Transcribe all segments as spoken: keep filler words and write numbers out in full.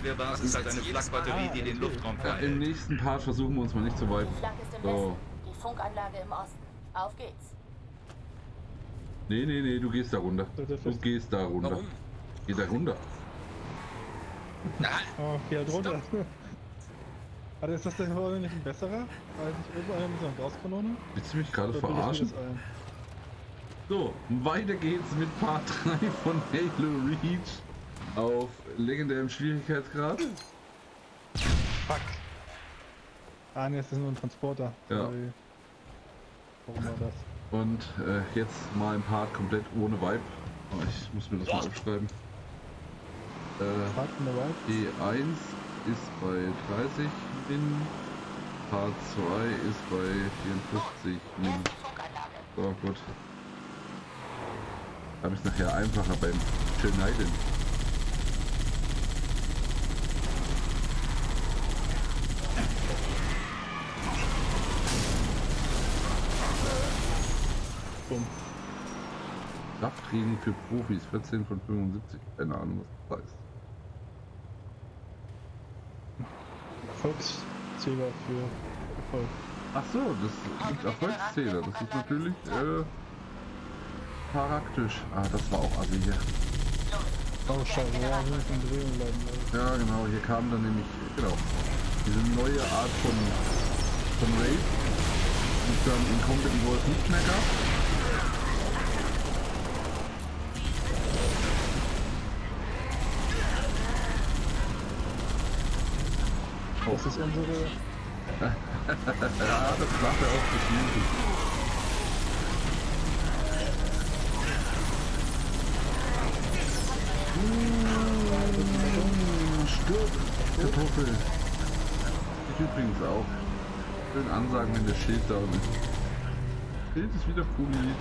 Abwehrbasis ist halt eine Flakbatterie, die den Luftraum ja, im nächsten Part versuchen wir uns mal nicht zu weit. Die Flak ist im So. Westen, die Funkanlage im Osten. Auf geht's. Nee, nee, nee, du gehst da runter. Du gehst da runter. Warum? Geh da runter. Oh, geh halt runter. Warte, ist das denn heute nicht ein besserer? Weil nicht überall mit so einer Gaskanone? Willst du mich gerade Oder bilde ich mir verarschen? das ein? So, weiter geht's mit Part drei von Halo Reach auf legendärem Schwierigkeitsgrad. Fuck. Ah ne, es ist nur ein Transporter. Ja. Sorry. Warum war das? Und äh, jetzt mal ein Part komplett ohne Vibe. Oh, ich muss mir das mal aufschreiben. Äh, Part in der Vibe? P eins ist bei dreißig Min, Part zwei ist bei vierundfünfzig Min. Erste Funkanlage. So, gut. Habe ich nachher einfacher beim Schneiden. Bumm. Krafttraining für Profis, vierzehn von fünfundsiebzig. Keine Ahnung, was das heißt. Erfolgszähler für Erfolg. Ach so, das gibt Erfolgszähler. Das ist natürlich äh, praktisch. Ah, das war auch assi hier. Oh scheiße, ja, wir müssen in Bewegung bleiben. Leute. Ja, genau, hier kam dann nämlich, genau, diese neue Art von, von Raid, die es dann in Combat Evolved nicht mehr gab. Das ist unsere... Ja, das sagt er auch beschließlich. Stirb, Kartoffel. Ich übrigens auch. Schön ansagen, wenn der Schild da ist. Schild ist wieder poliert.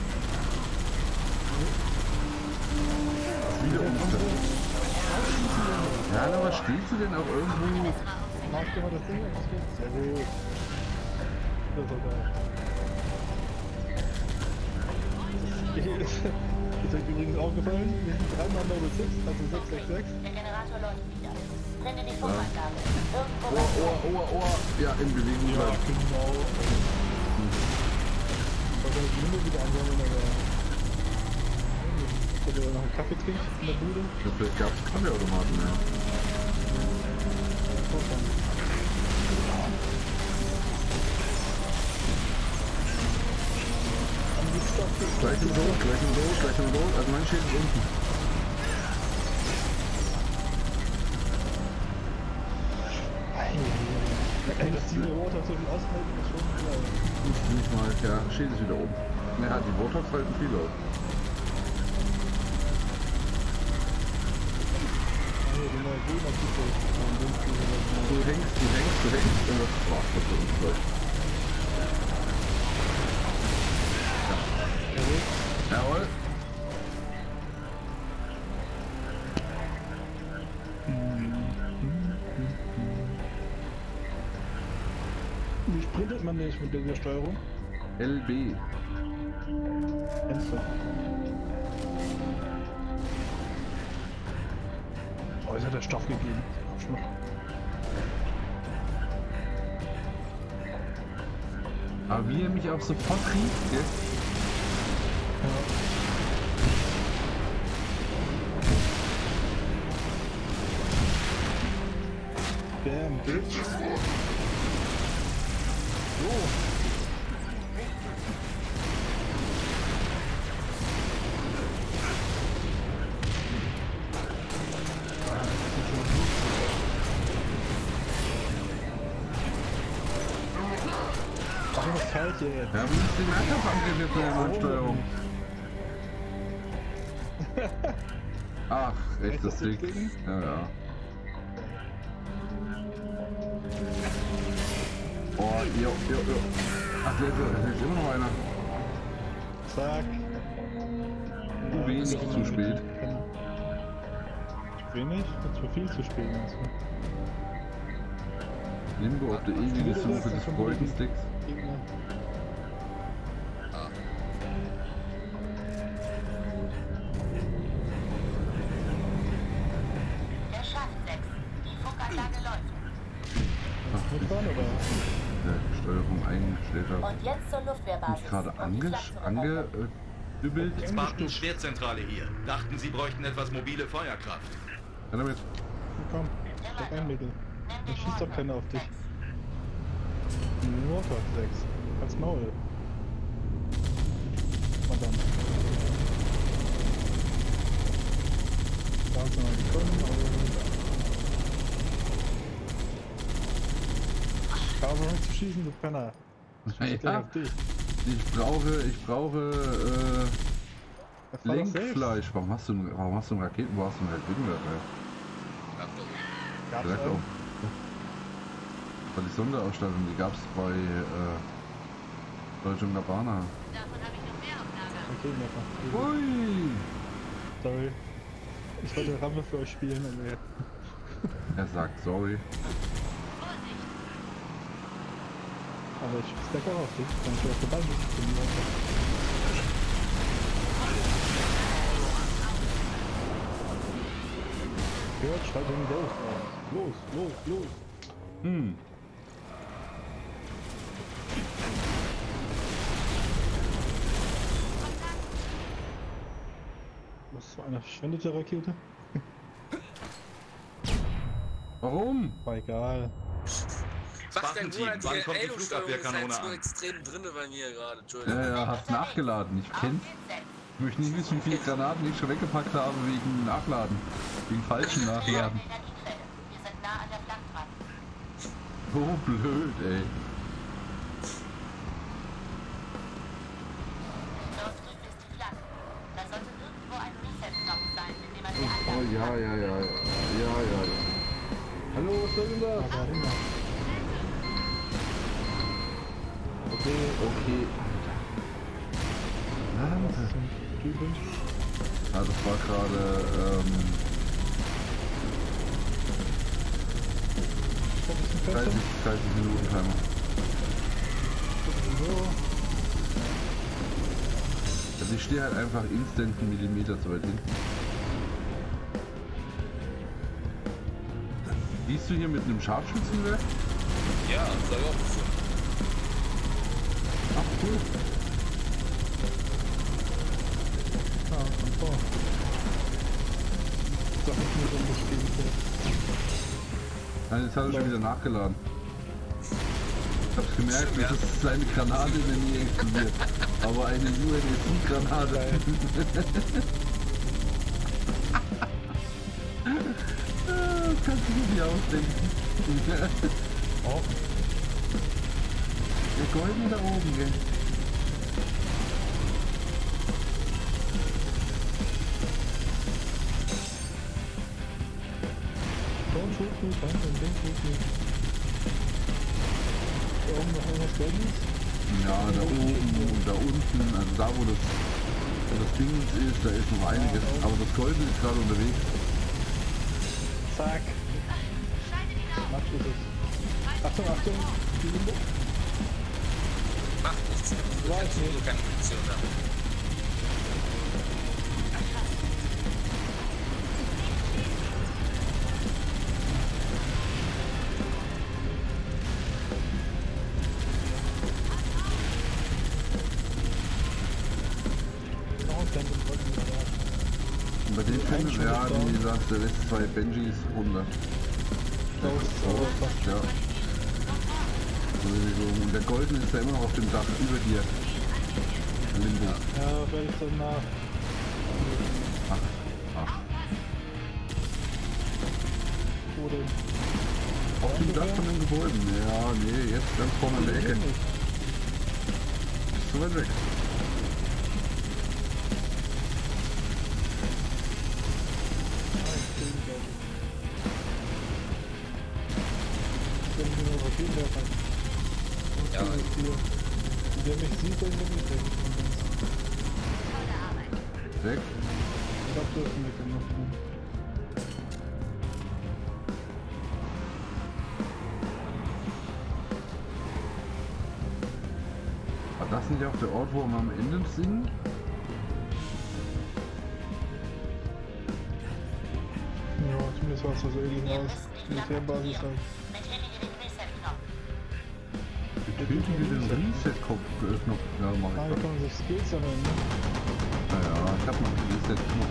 Ist wieder Ostern. Ja, aber stehst du denn auch irgendwo? Mach dir mal das Ding auf, das geht sehr gut. Das ist so geil. Ist euch übrigens aufgefallen? Wir sind dreimal Level sechs, also sechs sechs sechs. Der Generator läuft wieder. Blende die Funkanlage. Irgendwo Ohr, Ohr, Ohr, Ohr. Ja, in Bewegung Ja, bleiben. genau. Ich wollte die Limo wieder ansammeln, aber... Ich hätte noch einen Kaffee trinken in der Bude. Ja, vielleicht gab es Kaffeeautomaten, ja. Gleich im Rot, gleich im Rot, gleich im Rot. Also mein Schild ist unten. Ey, dass diese Rotor so viel aushalten, ist schon geil. Nicht, nicht mal, ja, Schild ist wieder oben. Ja, die Rotox halten viel aus. Die neue G-Maschine. Du hängst, du hängst, du hängst und das war's für uns gleich. Jawohl. Wie sprintet man nicht mit dieser Steuerung? L B. Fenster. Oh, jetzt hat er Stoff gegeben. Arschloch. Aber wie er mich auch sofort riecht, gell? Bam, Bitch. So. Ach, was kalt hier jetzt. Ja, wie ist die Nahkampfangriff jetzt in der Steuerung? Ach, rechtes Stick. Ja, ja. Oh, jo, jo, jo. Ach, da ist, da ist immer noch einer. Zack. Zu wenig, zu spät. Zu wenig? Das war viel zu spät. Also. Limbo auf der ewigen Suche des Freudensticks. Der Schacht sechs. gestellt habe. Und jetzt zur Bin Luftwehrbasis. ich gerade um die ange Flak zu ange reparieren. äh, dübelt? Spartan Schwertzentrale hier. Dachten, sie bräuchten etwas mobile Feuerkraft. Ja, damit. Komm, steck ein Mittel. Nimm Dann den schießt doch keiner auf dich. Sechs. Nur Gott, sechs. Als Maul. Verdammt. Da hast du noch gekommen, aber... Hör auf mich zu schießen, du Penner. Ich schieße gleich Ja, auf dich. ich brauche, ich brauche äh, Das war doch selbst. Lenkfleisch. Warum hast du, ein- warum hast du einen Raketen, wo hast du einen Raketenwerfer? Gab's Direkt einen? auf. Das war die Sonderausstattung, die gab es bei äh, Deutsche und Gabbana. Davon habe ich noch mehr auf Lager. Raketenwerfer. Ui! Sorry. Ich wollte Rampe für euch spielen, aber... Er sagt sorry. Vorsicht! Aber ich stack auch auf dich, dann ich auch vorbei muss. Gehört, schalt den Ghost aus. Los, los, los. Hm. Was war eine verschwendete Rakete? Warum? War egal. Macht Spartan der Team, Bruder, wann die kommt die Halo-Steuerung ist halt Flugabwehrkanone so an? extrem drinne bei mir gerade, Entschuldigung. Ja, ja, hast nachgeladen. Ich kenn's. Ich möchte nicht wissen, wie viele Granaten ich schon weggepackt habe wegen Nachladen. Wegen falschen Nachladen. Energiequelle. Wir sind nah an der Flak dran. So blöd, ey. Dort drüben ist die Flak. Da sollte irgendwo ein Reset-Knopf sein, mit dem man sie Oh anlassen ja, ja, ja, ja, ja, ja. Hallo, was soll denn das? Aber immer. Okay, okay. Was Alter. ist ein Typen? Ja, das war gerade, ähm, Ist ein bisschen fester? dreißig, dreißig Minuten Timer. So. Also ich stehe halt einfach instant einen Millimeter zu weit hinten. Siehst du hier mit einem Scharfschützenwerk? Ja, das hab ich auch gefunden. Ach cool. Ah, komm vor. Ist doch nicht nur so ein Spiel. Nein, jetzt hat er schon wieder nachgeladen. Ich hab's gemerkt, Stimmt, ja. dass seine Granate in der Nähe explodiert. Aber eine U N S C-Granate. Das kannst du dir nicht ausdenken. Oh, Der Goldene da oben, gell? don't shoot me, don't, don't shoot me. Da oben noch irgendwas Goldenes? Ja, da oben und da unten, also da wo das, wo das Ding ist, da ist noch einiges. Aber das Goldene ist gerade unterwegs. Zack. Schaltet ihn auf! Matsch ist es. Achtung, Achtung. Die Limbo. Macht nichts, du kannst nur keine Munition haben. Noch ein Stand im Rücken. Und bei dem Film, schon ja, down. wie gesagt, der lässt zwei Benjis runter. Ghost, aber fast Ja. Sowieso. Und der Goldene ist ja immer noch auf dem Dach über dir. Limbo. Ja, werde ich dann nach. Ach, ach. Wo denn? Auf dem Dach von den Gebäuden. Ja, nee, jetzt ganz vorne in der Ecke. Nicht. Ist zu weit weg. Ja. Der mich sieht, der mich nicht weg. Tolle Arbeit. Weg. Ich glaube, du hast ihn weggemacht. Ne? War das nicht auch der Ort, wo wir am Ende singen? Ja, zumindest sah es so ähnlich Wir aus. müssen die Flak Militärbasis aktivieren. halt. Betätige den Reset-Knopf. Töten wir den Reset-Knopf geöffnet. Ja, mach Ah, ich wir dann. können sich Skills sammeln, ne? Naja, ich hab noch einen Reset-Knopf.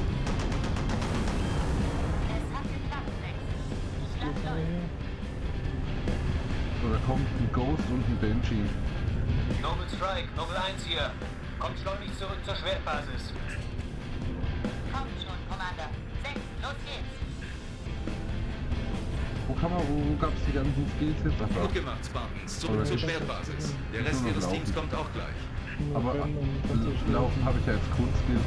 Es hat geklappt, Rex. Die Stadt Skills haben wir läuft. hier. So, da kommt ein Ghost und ein Banshee. Noble Strike, Noble eins hier. Kommt schleunig zurück zur Schwertbasis. Kommt schon, Commander. Sechs, los geht's. Wo kann man, wo, wo gab's die ganzen Skills jetzt? Ach, da. Gut gemacht, Spartans. Zurück Aber zur ich- Schwertbasis. Der Rest Nur noch ihres laufen. Teams kommt auch gleich. Nur Aber rennen und kannst du l- schnell- laufen habe ich ja als Grundskill.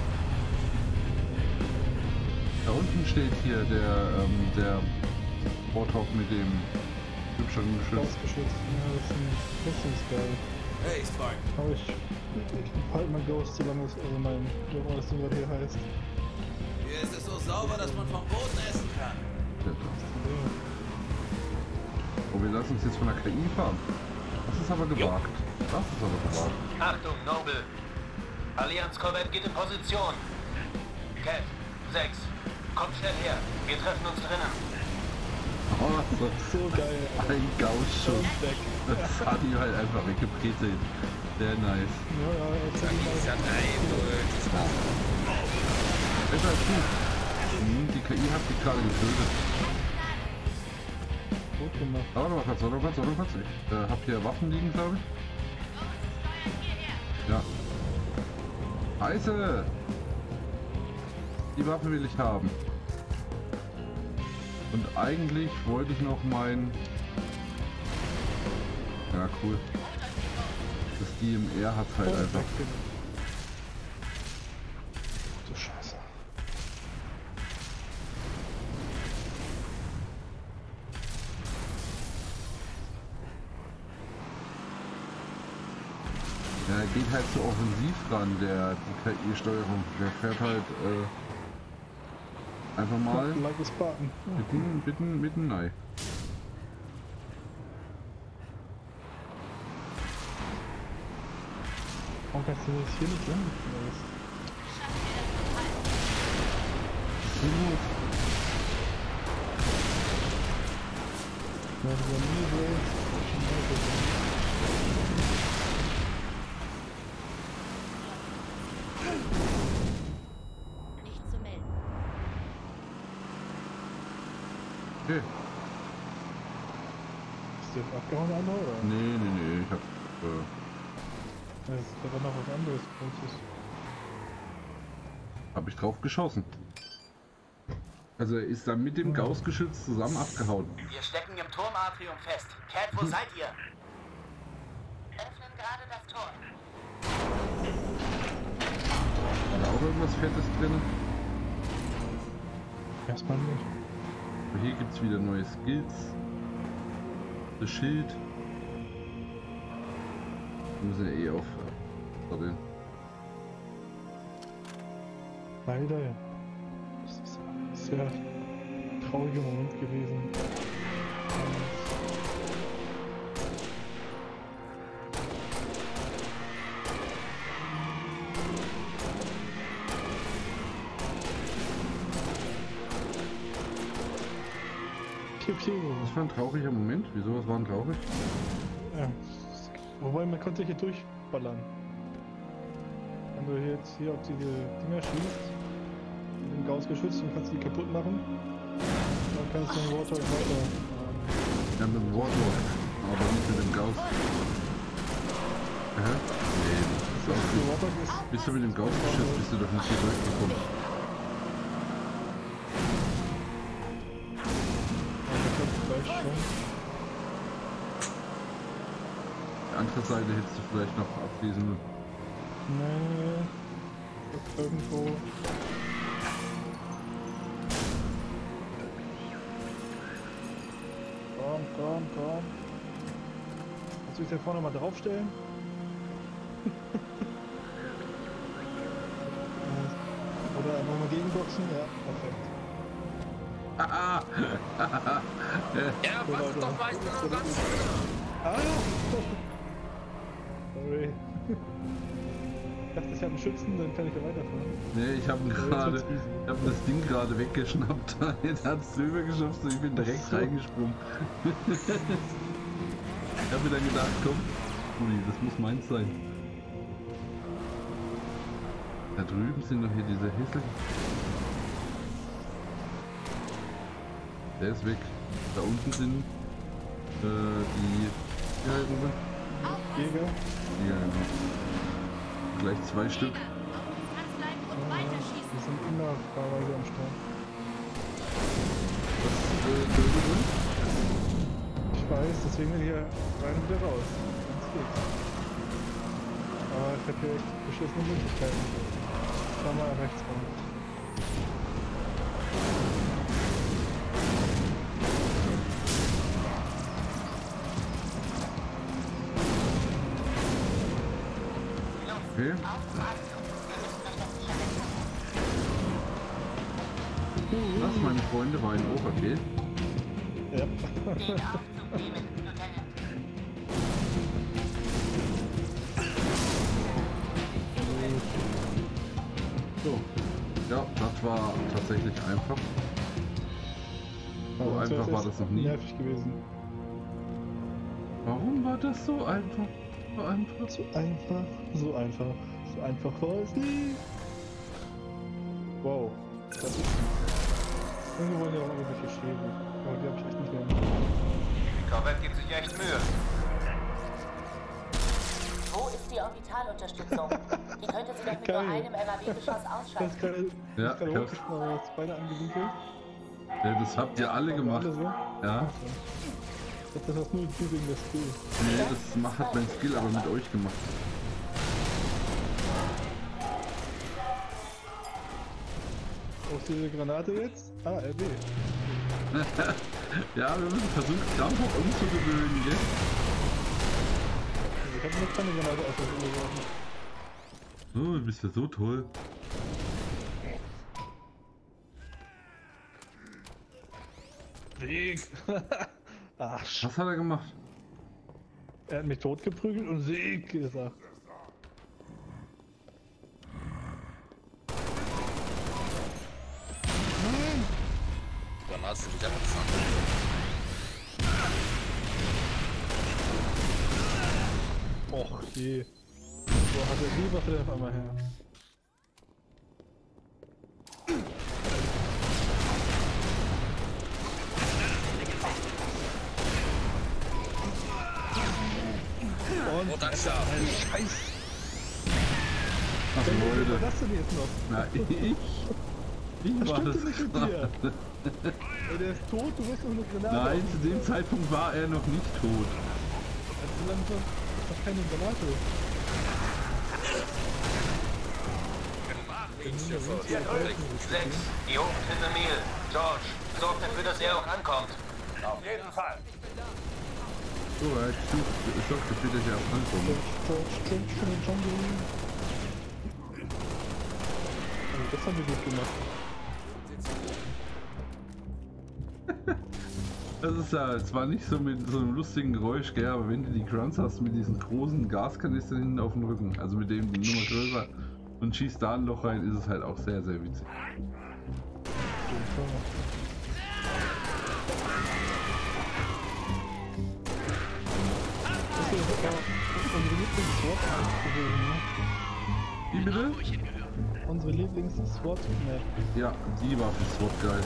Da unten steht hier der, ähm, der Warthog mit dem hübschen Geschütz. Ghost-Geschütz. Ja, das ist ein Rüstungsgeil. Hey, Spark. Aber ich, ich halt mein Ghost, solange es, also mein, wie auch immer das Ding gerade hier heißt. Hier ist es so sauber, dass man vom Boden essen kann. Ja. Oh, wir lassen uns jetzt von der K I fahren. Das ist aber gewagt. Das ist aber gewagt. Achtung, Noble. Allianz-Korvette geht in Position. Cat, sechs. Kommt schnell her. Wir treffen uns drinnen. Oh, so So geil. ein Gauss-Schuss. Weg. Das hat ihn halt einfach weggebrezelt. Sehr nice. Ja, ja, jetzt Sag ich, hat eindeutig. Besser als du. Hm, die K I hat dich gerade getötet. gut gemacht. Aber noch kurz, noch kurz, noch kurz. Ich äh, hab hier Waffen liegen, glaube ich. Ja. Heiße! Die Waffe will ich haben. Und eigentlich wollte ich noch mein... Ja, cool. Das D M R hat halt einfach... Du Scheiße. Ja, er geht halt so offensiv ran, der die K I-Steuerung. Der fährt halt äh, einfach mal Like a Spartan. Ja. mitten, mitten, mitten rein. Warum kannst du das hier nicht landen? Ja, dieser Mini-Race. Nicht zu melden. Okay. Ist der jetzt abgehauen, der andere, oder? Nee, nee, nee, ich hab... Äh, Das ist aber noch was anderes. Großes. hab ich drauf geschossen. Also er ist dann mit dem Gauss-Geschütz zusammen abgehauen. Wir stecken im Turmatrium fest. Cat, wo seid ihr? Öffnen gerade das Tor. War da auch irgendwas Fettes drin? Erstmal nicht. Aber hier gibt's wieder neue Skills. Das Schild. Wir müssen ja eh auf... Sorry. Leider, ja. Das ist ein sehr trauriger Moment gewesen. Piu, piu. Das war ein trauriger Moment. Wieso, was war denn traurig? Ja. Wobei man konnte hier durchballern. Wenn du jetzt hier auf diese Dinger schießt, mit dem Gauss-Geschütz, dann kannst du die kaputt machen. Dann kannst du den Warthog weiter. Ja, mit dem Warthog, aber nicht mit dem Gauss. Hä? Nee, das ist auch Der gut. Warthog ist. Bist du mit dem Gauss-Geschütz, bist du doch nicht hier durchgekommen. Ja, der kommt gleich schon. Die andere Seite hättest du vielleicht noch abschließen. Nee. Das irgendwo. Komm, komm, komm. Kannst du dich da vorne mal draufstellen? Oder einfach mal gegenboxen? Ja, perfekt. Ah, Ja, warte doch, weißt du noch ganz Ah! Sorry. Ich dachte, ich habe einen Schützen, dann kann ich ja weiterfahren. nee, ich habe jetzt gerade, wird's easy. ich habe das Ding gerade weggeschnappt. Jetzt hat es drüber geschafft und ich bin direkt so. reingesprungen. Ich hab mir dann gedacht, komm, Uli, das muss meins sein. Da drüben sind noch hier diese Hissel. Der ist weg. Da unten sind äh, die ja, Jäger. ja, genau. Gleich zwei Stück. Und weiterschießen. Die sind immer paarweise am Start. Was äh, Böse sind? Ich weiß, deswegen will ich hier rein und wieder raus. Ganz fix. Aber ich hab hier echt beschissene Möglichkeiten. Schau mal rechts rum. Okay. Das, meine Freunde, war ein Overkill. Ja. Den Aufzug nehmen, Lieutenant. So. Ja, das war tatsächlich einfach. So Aber das einfach wäre war jetzt das noch nie. Nervig gewesen. Warum war das so einfach? So einfach. So einfach, so einfach, so einfach war es nie. Wow, das ist irgendwo wollen ja auch irgendwelche Schäden. Aber die habe ich echt nicht mehr. Die Korvette gibt sich echt Mühe. Wo ist die Orbitalunterstützung? Die könnte sie doch mit Geil. nur einem M A W-Geschoss Das ausschalten. ist gerade Ja, gerade ich hab's. hochgesprungen, aber jetzt beide angewinkelt. Ja, das habt ihr alle gemacht. Alle so? Ja. Ich dachte, das hast nur du wegen der Skill. Nee, das macht, hat mein Skill aber mit euch gemacht. Wo ist diese Granate jetzt? Ah, R B. Ja, wir müssen versuchen, krampfhaft umzugewöhnen, gell? Also ich habe noch keine Granate aus der Schule geworfen. Oh, du bist ja so toll. Sieg! Ach, Sch- Was hat er gemacht? er hat mich totgeprügelt und Sieg gesagt. Dann hast du dich abgefangen. Och je. Wo hat er die Waffe denn auf einmal her? Und Oh, danke. Scheiß! Ach, Wer Leute. war das denn jetzt noch? Na, ich. Ich Was war stimmt das denn nicht mit gerade. dir? Ey, der ist tot, du wirst noch eine Granate. Nein, zu dem Zeitpunkt war er noch nicht tot. Also langsam ist doch keine Granate. Sechs, die Hochtitte Mehl. George, sorg dafür, dass er auch ankommt. Auf jeden Fall. So, er hat gesucht. Ich sorge dafür, dass er auch ankommt. George, George, George, Jungle. Also das haben wir gut gemacht. Das ist ja zwar nicht so mit so einem lustigen Geräusch, gell, aber wenn du die Grunts hast mit diesen großen Gaskanistern hinten auf dem Rücken, also mit dem die Nummer größer und schießt da ein Loch rein, ist es halt auch sehr, sehr witzig. Das ist ja unsere Lieblings-SWAT-Map gewesen, ne? Wie bitte? Unsere Lieblings-SWAT-Map. Ja, die war für SWAT geil.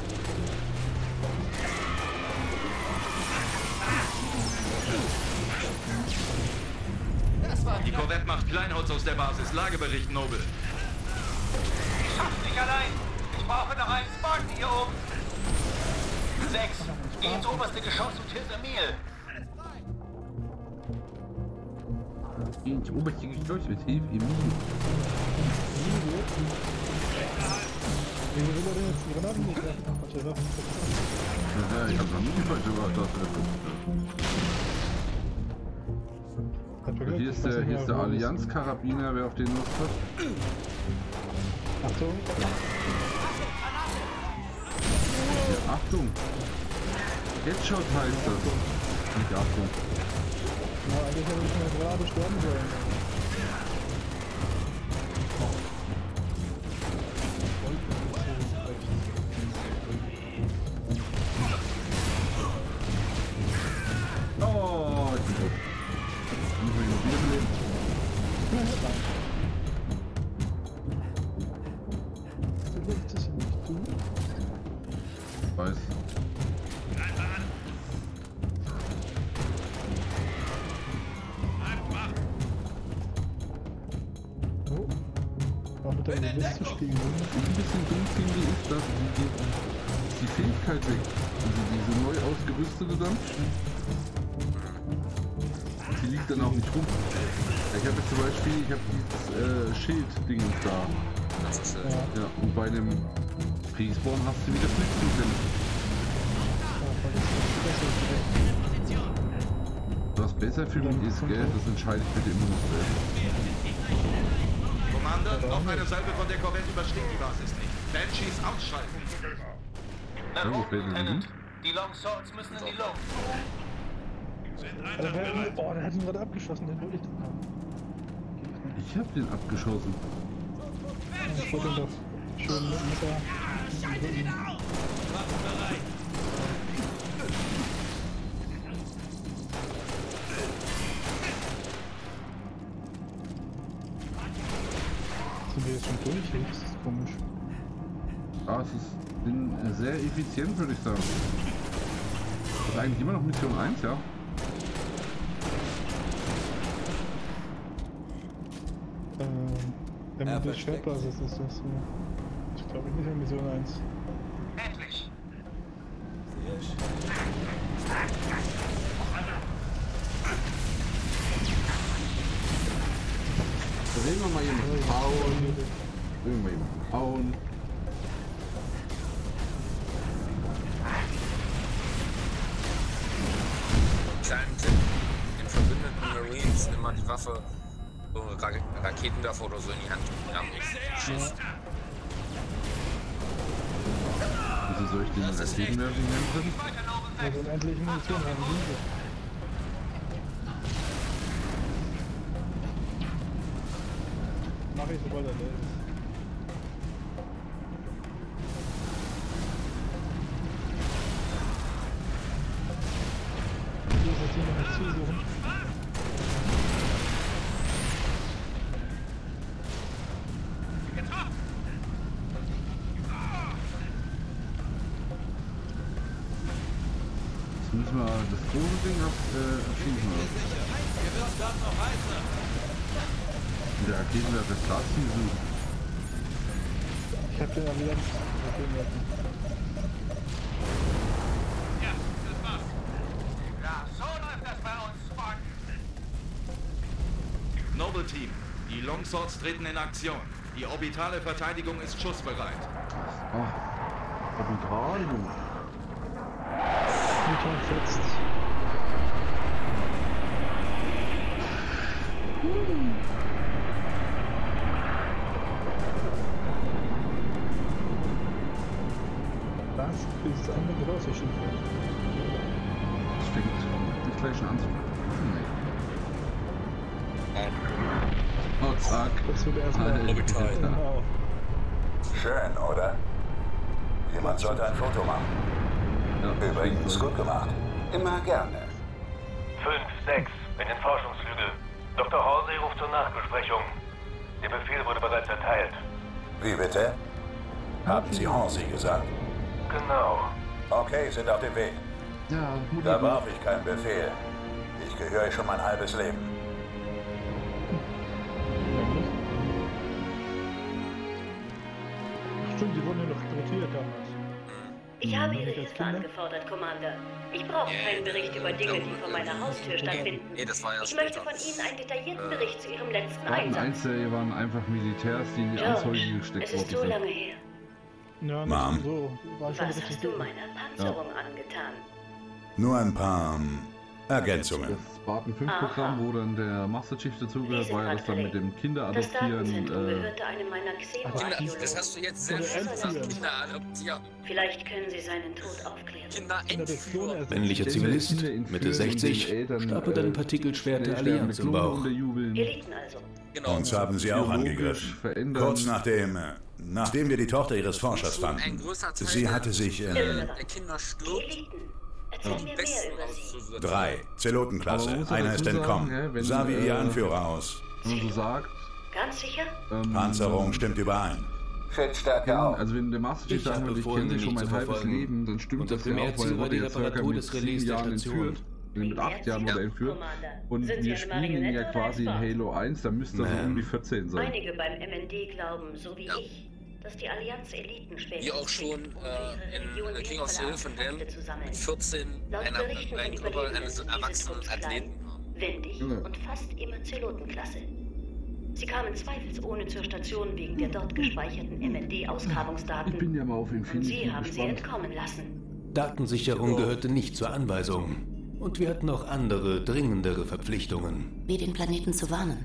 Die Korvette macht Kleinholz aus der Basis. Lagebericht, Noble. Ich schaff's nicht allein. Ich brauche noch einen Spartan hier oben. Sechs, geh ins oberste Geschoss und hilf Emil. Ins oberste Geschoss mit Hilfe im Wieso will er denn jetzt die Granaten nicht werfen? Falsche Waffe. Ja, ich hab noch nie die falsche Waffe. Hier ist der, hier ist der Allianz-Karabiner, wer auf den Lust hat. Achtung. Ja, Achtung! Headshot heißt das. Nicht Achtung. Na, eigentlich hätte ich mal gerade sterben sollen. Oh, die Oder ist das nicht du? Ich weiß. Oh. War mit deiner Liste spielen, Was ich ein bisschen dumm finde, ist, dass die, die Fähigkeit weg. Also diese neu ausgerüstete dann. Die liegt dann auch nicht rum. Ich habe jetzt zum Beispiel, ich habe dieses äh, Schild-Ding da. Das ist schön. Ja. Ja, und bei einem Respawn hast du wieder Flüchten drin. Was besser für mich ist, gell, das entscheide ich bitte immer noch selbst. Commander, noch eine Salve von der Korvette übersteht die Basis nicht. Banshees ausschalten. Nach Ja, wo oben, fehlt denn Lieutenant. die? Die Long Swords müssen in die Luft. Also, wer, oh, der hat ihn gerade abgeschossen, den wollte ich doch haben. Ich habe den abgeschossen. Ich wollte ihn doch schön mit mit der Rücken. Sind wir jetzt schon durch? Das ist komisch. Ah, es ist bin sehr effizient, würde ich sagen. Das ist eigentlich immer noch Mission eins, ja? Ähm, wenn Ja, man die versteckt. Schwertbasis ist das so. Ich glaube nicht in Mission eins. Endlich. Sehr schön. Drehen wir mal jemanden hauen. Drehen wir jemanden hauen. Kleinen Tipp. Den verbündeten Marines immer die Waffe, so Ra Raketenwerfer oder so in die Hand. Ja, schießt. Wieso soll ich den Raketenwerfer in die Hand drücken? Also unendliche Munition haben die. Mach ich, sobald er leer ist. Hier ist das Team noch nicht zusuchen. Jetzt müssen wir das große Ding ab, äh, abschießen. Oder? Hier wird's grad noch heißer. Und der Raketenwerfer ist klar zu. Ich hab den Allianz. Ja, so läuft das bei uns, Spock. Noble Team, die Longswords treten in Aktion. Die orbitale Verteidigung ist schussbereit. Ah, Orbitalung. Motor fetzt. Was ist das andere Geräusch? Das fängt nicht gleich schon an zu nee. Oh, zack. Das wird erstmal Alter. Orbital. Genau. Schön, oder? Jemand sollte ein Foto machen. Ja, Übrigens, gut gemacht. Immer gerne. fünf sechs in den Forschungsflügel. Doktor Horsey ruft zur Nachbesprechung. Der Befehl wurde bereits erteilt. Wie bitte? Haben Sie Horsey gesagt? Genau. Okay, sind auf dem Weg. Ja, Mutti. Da brauche ich keinen Befehl. Ich gehöre schon mein halbes Leben. Stimmt, die wurden ja noch rekrutiert damals. Ich habe Ihre Nicht als Hilfe Kinder? angefordert, Commander. Ich brauche keinen Bericht über Dinge, die vor meiner Haustür stattfinden. Nee, das war ja Ich möchte später. von Ihnen einen detaillierten Bericht zu Ihrem letzten Daten Einsatz. Einzelne waren einfach Militärs, die in die Anzeuge George, gesteckt es ist so worden lange sind. her. Ja, Mom. nicht so. War schon Was richtig hast du gut. meiner Panzerung angetan? Nur ein paar ähm, Ergänzungen. Das Spartan fünf Programm, wo dann der Master Chief dazugehört, Diese war ja das dann mit dem Das Kinderadoptieren. Datenzentrum Äh, gehörte einem meiner Kinder, Xeno-Archäologen. das hast du jetzt Oder selbst entführen. gesagt. Kinder adoptieren. Vielleicht können Sie seinen Tod aufklären. Kinder Kinder der Klone entführen. ersetzt. Männlicher Kinder Zivilist, entführen Mitte und sechzig, den Eltern, stapelt ein Partikelschwert der schnell Allianz im sterbende Klone Bauch. unterjubeln. Eliten also. Genau. Uns haben sie auch Biologisch angegriffen. verändern. Kurz nachdem, äh, nachdem wir die Tochter ihres Forschers Schon ein fanden. größer Teil Sie der- hatte sich in Der Kinder Die stirbt, Eliten. Erzähl um mir mehr Besten über sie. auszusortieren. drei Aber Zelotenklasse. man muss ja Einer dazu ist sagen, entkommen. ja, wenn, Sah wie ihr äh, Anführer aus. Wenn man so sagt, Ganz sicher? ähm, Panzerung stimmt überein. Schildstärke auf. Also wenn der Master Chief Ich sagen habe würde, ich befohlen, kenne Sie schon nicht mein zu halbes verfolgen. Leben, dann stimmt Unser das ja auch, weil Primärziel er war wurde die ja circa Reparatur mit des Relais sieben der Jahren Station. entführt. Mit acht Jahren wurde er entführt. Und Sind Sie wir eine spielen ihn ja Marionette oder quasi in ein Spot? Halo eins, da müsste er so Ma'am. um die vierzehn sein. Einige beim M N D glauben, so wie Ja. ich, dass die Allianz Eliten später Wie auch schon äh, in äh, King of the Hill von Dam mit vierzehn einer ein Körper eines erwachsenen Athleten. Wendig Ja. und fast immer Zelotenklasse. Sie kamen zweifelsohne zur Station wegen der dort gespeicherten M N Ich D-Austragungsdaten. bin ja mal auf Und Infinity Sie haben sie gespannt. entkommen lassen. Datensicherung gehörte nicht zur Anweisung. Und wir hatten noch andere, dringendere Verpflichtungen. Wie den Planeten zu warnen.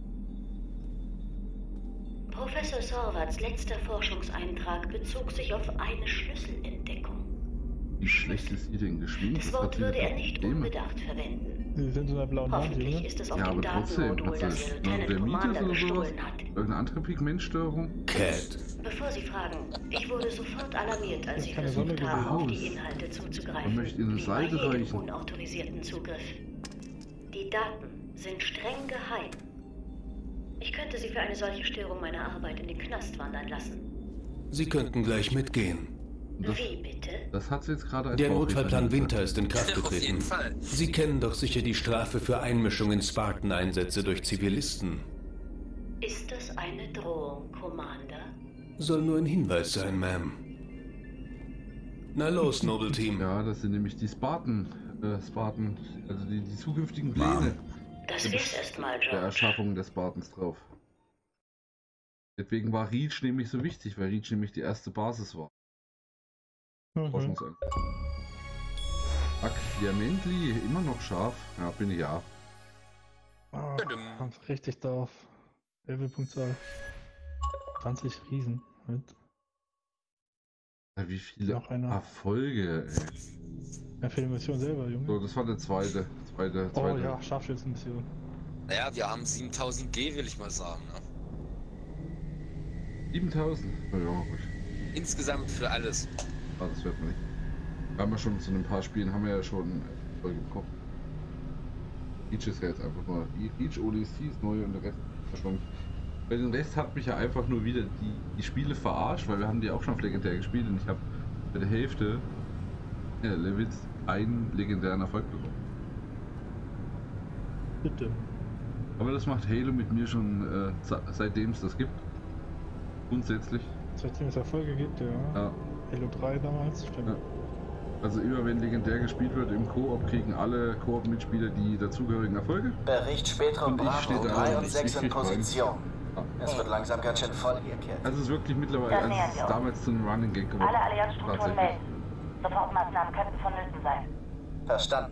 Professor Sorwats letzter Forschungseintrag bezog sich auf eine Schlüsselentdeckung. Wie schlecht ist ihr denn geschminkt? Das Das hat Wort sie würde er doch nicht Probleme. unbedacht verwenden. Sie sind in einer blauen Wand, Hoffentlich oder? ist es auf Ja, dem aber trotzdem, Datenmodul, hat das sie Ihr noch Lieutenant Dermitis Commander oder sowas? gestohlen hat. Irgendeine andere Pigmentstörung? Cat. Bevor Sie fragen, ich wurde sofort alarmiert, als Sie keine versucht Sonne haben, auf gesehen. die Inhalte Man zuzugreifen. möchte Ihnen eine wie bei Seite jedem reichen. unautorisierten Zugriff. Die Daten sind streng geheim. Ich könnte Sie für eine solche Störung meiner Arbeit in den Knast wandern lassen. Sie könnten gleich mitgehen. Das, Wie bitte? das hat sie jetzt gerade als Der Bauchredner Notfallplan gesagt. Winter ist in Kraft Auf jeden getreten. Fall. Sie kennen doch sicher die Strafe für Einmischung in Spartan-Einsätze durch Zivilisten. Ist das eine Drohung, Commander? Soll nur ein Hinweis sein, Ma'am. Na los, Noble Team. Ja, das sind nämlich die Spartan, äh, Spartan, also die, die zukünftigen Pläne Das wär's erstmal, der George. Erschaffung der Spartans drauf. Deswegen war Reach nämlich so wichtig, weil Reach nämlich die erste Basis war. Mhm. Forschungsanstalt. Akviamentli, immer noch scharf. Ja, bin ich ja. Ah, kommt richtig drauf. Levelpunktzahl. zwanzig Riesen. Mit. Ja, wie viele Noch einer. Erfolge, ey. Ja, für die Mission selber, Junge. So, das war der zweite. zweite, Oh zweite. ja, Scharfschützenmission. Naja, wir haben siebentausend G, will ich mal sagen. Ne? siebentausend? Oh, ja, gut. Insgesamt für alles. Ah, das wird man nicht. Wir haben ja schon zu ein paar Spielen, haben wir ja schon Folge bekommen. Reach ist ja jetzt einfach nur. Reach, O D S T ist neu und der Rest ist schon. Bei den Rest hat mich ja einfach nur wieder die, die Spiele verarscht, weil wir haben die auch schon auf legendär gespielt und ich habe bei der Hälfte ja, Levels einen legendären Erfolg bekommen. Bitte. Aber das macht Halo mit mir schon äh, seitdem es das gibt. Grundsätzlich. Seitdem es Erfolge gibt, ja. Ja. Halo drei damals, stimmt. Ja. Also immer wenn legendär gespielt wird im Koop, kriegen alle Koop-Mitspieler die dazugehörigen Erfolge. Bericht Spektrum Und ich stehe Bravo da drei und und ich sechs in krieg rein. Position. Ja. Es wird langsam ganz schön voll hier, Kid. Also es ist wirklich mittlerweile, Dann also nähern es wir ist uns. damals zu einem Running Gag geworden. Alle Allianzstrukturen Tatsächlich. melden. Sofortmaßnahmen könnten vonnöten sein. Verstanden.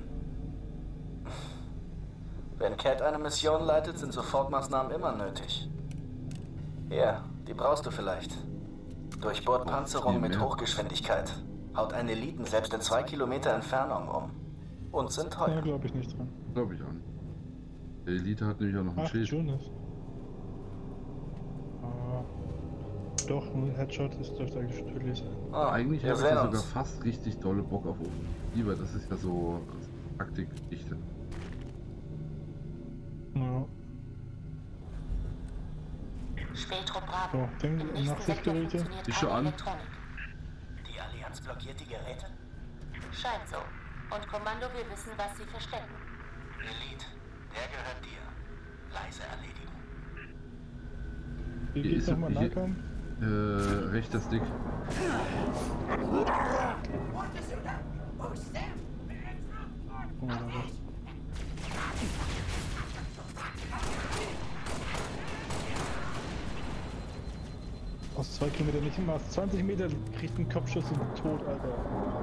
Wenn Cat eine Mission leitet, sind Sofortmaßnahmen immer nötig. Hier, die brauchst du vielleicht. Durchbohrtpanzerung mit Hochgeschwindigkeit. Haut einen Eliten selbst in zwei Kilometer Entfernung um. Und sind Da teuer. glaube ich nicht dran. Glaube ich auch nicht. Der Elite hat nämlich auch noch ein Ach, Schild. Jonas. Ah, doch, ein Headshot ist dürfte eigentlich tödlich sein. Ah, Eigentlich wir habe ich sehen ja sogar uns. fast richtig dolle Bock auf Lieber, das ist ja so Taktikgeschichte. Ja. Spektrum Bravo. So, Ding, Im nächsten Sektor Nachtsichtgeräte. funktioniert Ist schon keine an. Elektronik. Die Allianz blockiert die Geräte? Scheint so. Und Kommando, wir wissen, was sie verstecken. Elite, der gehört dir. Leise erledigen. Wie Hier geht's ist- nochmal hier- Nahkampf? Äh, rechter Stick. Oh, da was. Aus zwei Kilometern nicht immer, aus zwanzig Meter kriegt ein Kopfschuss und tot, Alter.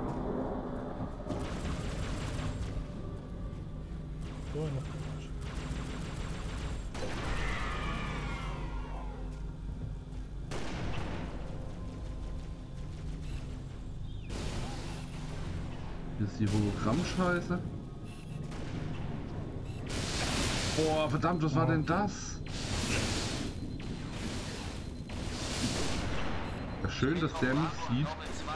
So eine Quatsch. Hier ist die Hologramm-Scheiße. Boah, verdammt, was war denn das? Ja, schön, dass der mich sieht. Wir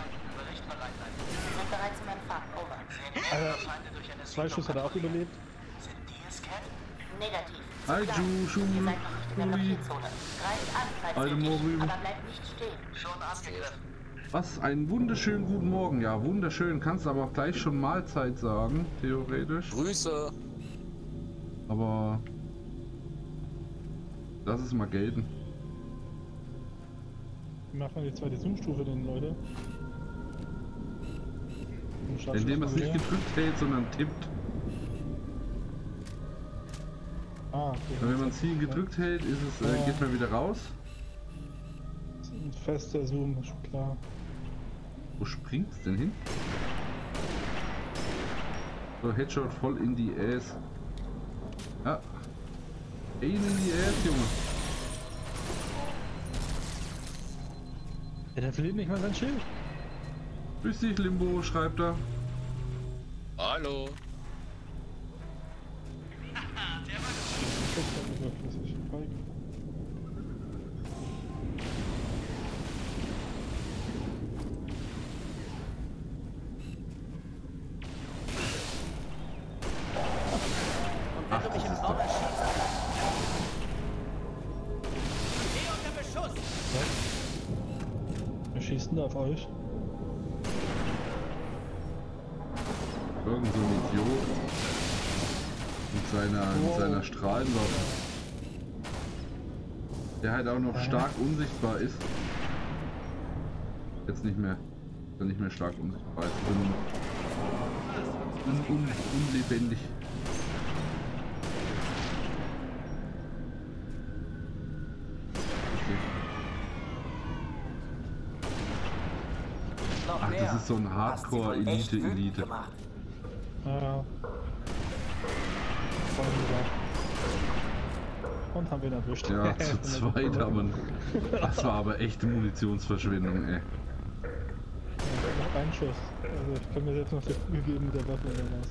sind bereit zum Empfang. Over. Alter, zwei Schuss hat er auch überlebt. Negativ. Hi, Ju, Ju. Ihr seid noch nicht in der Blockierzone. Greif an, falls Alte nötig, Moorrübe. aber bleib nicht stehen. Schon angegriffen. Was? Einen wunderschönen guten Morgen. Ja, wunderschön. Kannst aber auch gleich schon Mahlzeit sagen, theoretisch. Grüße. Aber lass es mal gelten. Wie macht man die zweite Zoom-Stufe denn, Leute? Indem man es nicht gedrückt hält, sondern tippt. Ah, okay. Und wenn man Ziel gedrückt hält, ist es, äh, Ja. geht man wieder raus. Ein fester Zoom, ist schon klar. Wo springt's denn hin? So, Headshot voll in die Ass. Ja. Aim in die Ass, Junge. Ja, der verliert nicht mal sein Schild. Grüß dich, Limbo, schreibt er. Hallo. Überflüssig. Feig. Und wenn du mich im Raum erschießt. Geh unter Beschuss! Wer schießt denn da auf euch? Irgend so ein Idiot. Mit seiner, mit Wow. seiner Strahlenwaffe. Der halt auch noch stark unsichtbar ist. Jetzt nicht mehr. Dann nicht mehr stark unsichtbar ist. Un, un, un, unlebendig. Noch Ach, mehr. das ist so ein Hast sie wohl echt wütend Hardcore-Elite-Elite. gemacht. Ja. Voll wieder. Und haben wir ihn erwischt. Ja, zu zweit haben wir. Das war aber echte Munitionsverschwendung, ey. Ja, noch ein Schuss. Also ich kann mir selbst noch das Gefühl geben mit der Waffe oder was.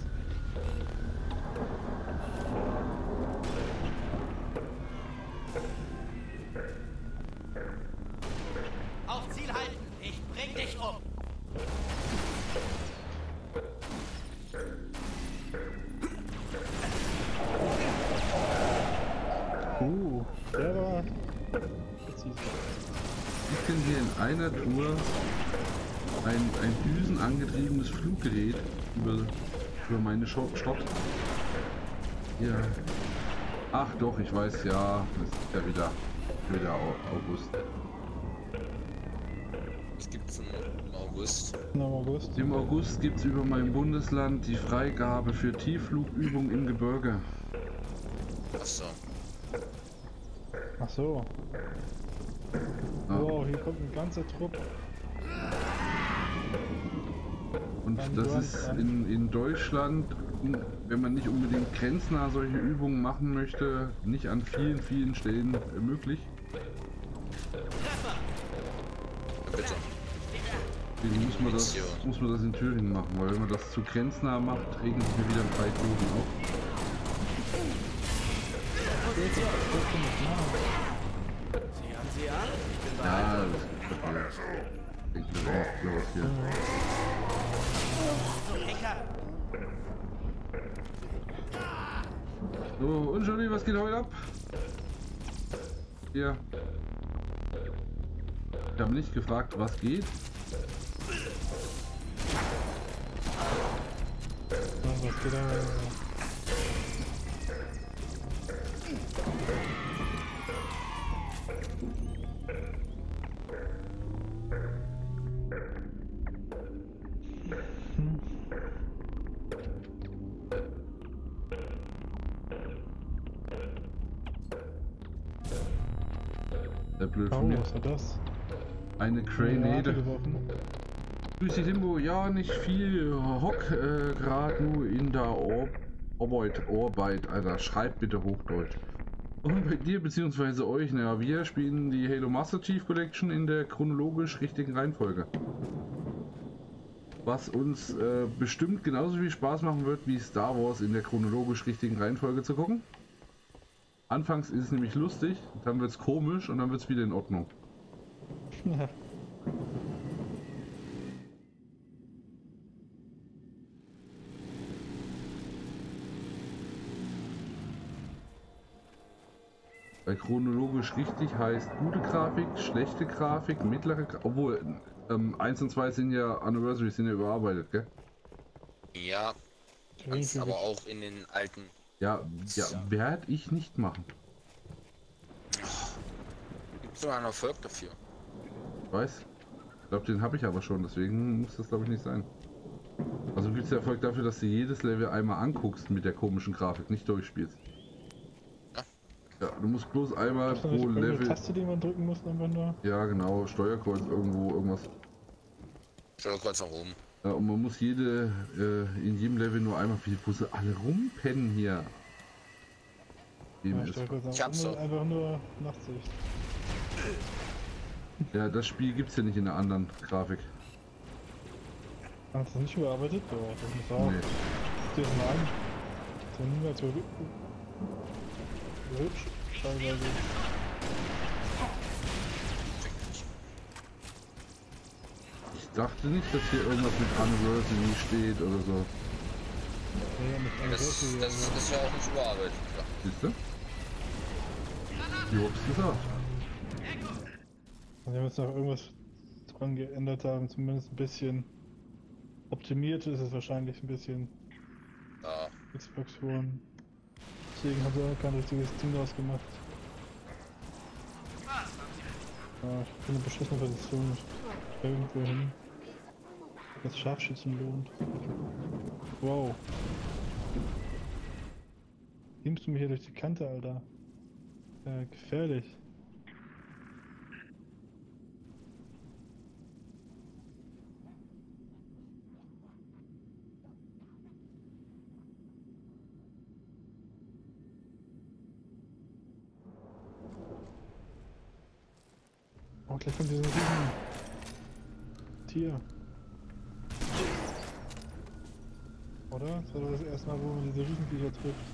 Auf Ziel halten! Ich bring dich um! Uh, der war präzise. Ich kann hier in einer Tour ein, ein düsenangetriebenes Fluggerät über, über meine Scho- Stott. Ja. Ach doch, ich weiß ja, es ist ja wieder, wieder Au- August. Es gibt's im August. Im August. Im August gibt es über mein Bundesland die Freigabe für Tiefflugübungen im Gebirge. Achso. Ach so. Ja. Wow, hier kommt ein ganzer Trupp. Und Dann das Dorn ist dran. in, in Deutschland, wenn man nicht unbedingt grenznah solche Übungen machen möchte, nicht an vielen, vielen Stellen äh, möglich. Ja, bitte. Deswegen muss man, das, muss man das in Thüringen machen, weil wenn man das zu grenznah macht, regen sich mir wieder ein paar Idioten auf. Sie an, sie an? Ich bin Ja, das ist okay. Ich bin auch los hier. so Hacker! So, und Johnny, was geht heute ab? Hier. Ich habe nicht gefragt, was geht. So, was geht da? Der blöd Oh, von mir. was war das? Eine Granate Grenade. geworfen. Grüß dich, Limbo. Ja, nicht viel. Hock äh, gerade nur in der Or Arbeit, Arbeit, Alter. Schreibt bitte Hochdeutsch. Und bei dir bzw. euch, naja, wir spielen die Halo Master Chief Collection in der chronologisch richtigen Reihenfolge. Was uns äh, bestimmt genauso viel Spaß machen wird, wie Star Wars in der chronologisch richtigen Reihenfolge zu gucken. Anfangs ist es nämlich lustig, dann wird es komisch und dann wird es wieder in Ordnung. Weil chronologisch richtig heißt gute Grafik, schlechte Grafik, mittlere Grafik, obwohl ähm, eins und zwei sind ja Anniversary, sind ja überarbeitet, gell? Ja, kannst aber auch in den alten. Ja, ja, werde ich nicht machen. Gibt sogar einen Erfolg dafür. Ich weiß. Ich glaube, den habe ich aber schon, deswegen muss das glaube ich nicht sein. Also gibt es ja Erfolg dafür, dass du jedes Level einmal anguckst mit der komischen Grafik, nicht durchspielst. Ja. Ja, du musst bloß einmal pro eine Level. Taste, die man drücken muss, einfach nur. Ja, genau, Steuerkreuz irgendwo, irgendwas. Steuerkreuz nach oben. Ja, und man muss jede, äh, in jedem Level nur einmal, wie sie alle rumpennen hier. Ja, ist. Ich hab's so. Einfach nur Nachtsicht. Ja, das Spiel gibt's ja nicht in der anderen Grafik. Hast du nicht überarbeitet? Ja, das muss auch. Nee. Das ist mal an. So niemals so hübsch. Teilweise. Ich dachte nicht, dass hier irgendwas mit Anniversary steht oder so. Nee, nicht Das, das, das ist ja auch nicht überarbeitet. Ja. Siehst du? Ich hab's gesagt. Wir haben jetzt noch irgendwas dran geändert haben, zumindest ein bisschen optimiert ist es wahrscheinlich ein bisschen. Ja. Xbox One. Deswegen haben sie auch kein richtiges Ding draus gemacht. Ja, ich bin eine beschissene Position. Ich will irgendwo hin. Das Scharfschützen lohnt. Wow. Nimmst du mich hier durch die Kante, Alter? Äh, gefährlich. Oh, gleich kommt dieser riesen Tier. Oder? Das war doch das erste Mal, wo man diese Riesenviecher trifft.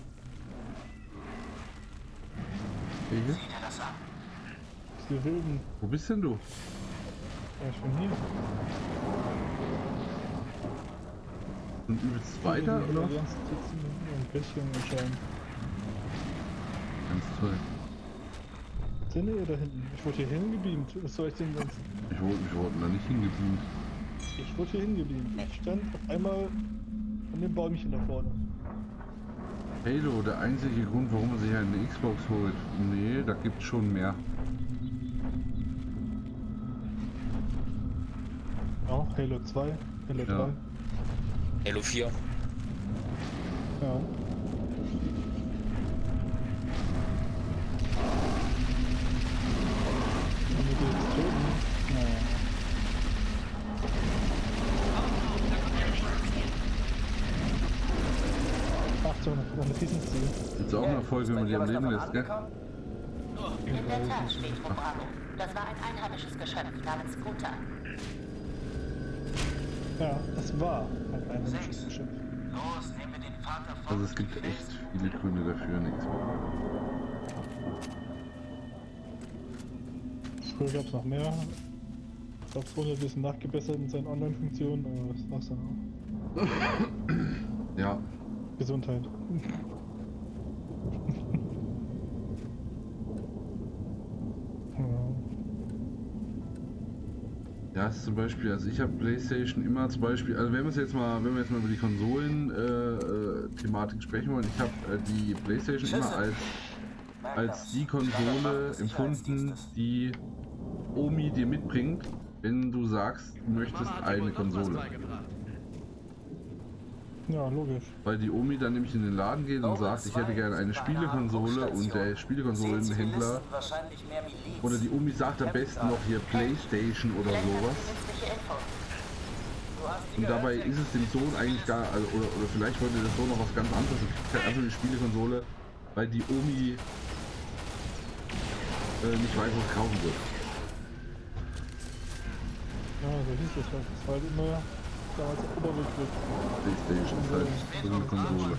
Welche? Diese wilden. Wo bist denn du? Ja, ich bin hier. Und übelst weiter, die oder? Allianz sitzen und Bächchen anscheinend. Ganz toll. Sind die da hinten? Ich wurde hier hingebeamt. Was soll ich denn sonst? Ich wurde, ich wurde da nicht hingebeamt. Ich wurde hier hingebeamt. Ich stand auf einmal an dem Bäumchen da vorne. Halo, der einzige Grund, warum man sich eine Xbox holt. Nee, da gibt's schon mehr. Ja, Halo zwei, Halo Ja. drei. Halo vier. Ja. Und wir gehen jetzt töten. Naja. Achtung, noch ein Riesenziel. Gibt's auch eine Folge, wenn man die am Leben lässt, gell? In der Tat, Petro Bravo. Das war ein einheimisches Geschöpf namens Guta. Ja, das war ein einheimisches Geschöpf. Los, nehmen wir den Vater von. Also es gibt echt viele Gründe dafür, nichts. Früher gab es noch mehr. Ich glaube, Sony hat ein bisschen nachgebessert mit seinen Online-Funktionen, aber das war's dann auch. Ja. Gesundheit. Ja, es ist zum Beispiel, also ich habe PlayStation immer zum Beispiel, also wenn wir jetzt mal, wenn wir jetzt mal über die Konsolen-Thematik äh, sprechen wollen, ich habe äh, die PlayStation immer als als die Konsole empfunden, die Omi dir mitbringt, wenn du sagst, du möchtest eine Konsole. Ja, logisch. Weil die Omi dann nämlich in den Laden geht und sagt, ich hätte gerne eine Spielekonsole und der Spielekonsolenhändler oder die Omi sagt am besten noch hier PlayStation oder sowas. Und dabei ist es dem Sohn eigentlich gar, also, oder, oder vielleicht wollte der Sohn noch was ganz anderes und kriegt halt einfach eine Spielekonsole, weil die Omi äh, nicht weiß, was kaufen wird. Ja, so hieß es halt. Das war halt immer damals der Oberbegriff. PlayStation ist halt so eine Konsole.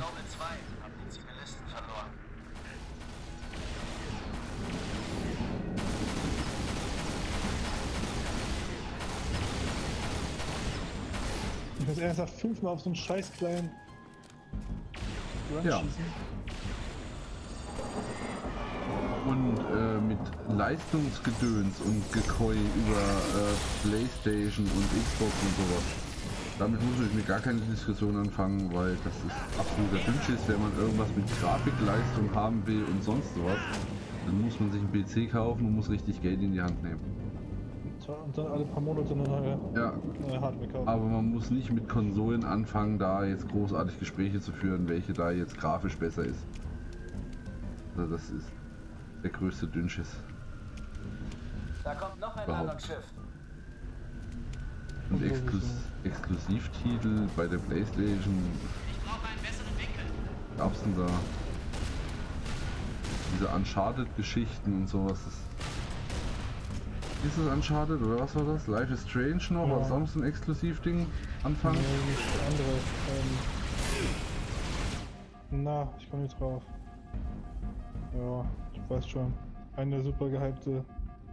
Ich muss ernsthaft fünfmal auf so einen scheiß kleinen Run Ja. schießen. Und äh, mit Leistungsgedöns und Gekoi über äh, Playstation und Xbox und sowas. Damit muss ich mir gar keine Diskussion anfangen, weil das ist absoluter Dünnschiss. Wenn man irgendwas mit Grafikleistung haben will und sonst sowas, dann muss man sich einen P C kaufen und muss richtig Geld in die Hand nehmen. Und dann alle paar Monate eine neue, ja. neue Hardware kaufen. Aber man muss nicht mit Konsolen anfangen, da jetzt großartig Gespräche zu führen, welche da jetzt grafisch besser ist. Also das ist der größte Dünnschiss. Da kommt noch ein Überhaupt. Landungsschiff. Und Exklus Exklusivtitel bei der PlayStation. Ich brauche einen besseren Winkel. Gab's denn da? Diese Uncharted-Geschichten und sowas. Das ist es Uncharted oder was war das? Life is Strange noch? Ja. War das auch so ein Exklusivding? Anfang? Nee, nicht andere. Ähm, na, ich komme nicht drauf. Ja, ich weiß schon. Eine super gehypte.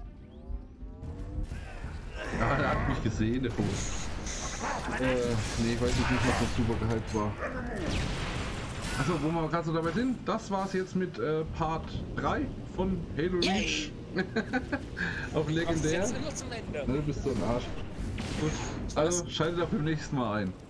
Ja, der hat mich gesehen, der Punkt. Äh, nee, ich weiß nicht, was das super gehypt war. Achso, wo wir gerade so dabei sind, das war's jetzt mit äh, Part drei von Halo Reach. Auf legendär. Jetzt nur noch zum Ende. Ne, bist du ein Arsch. Gut, also schaltet auch beim nächsten Mal ein.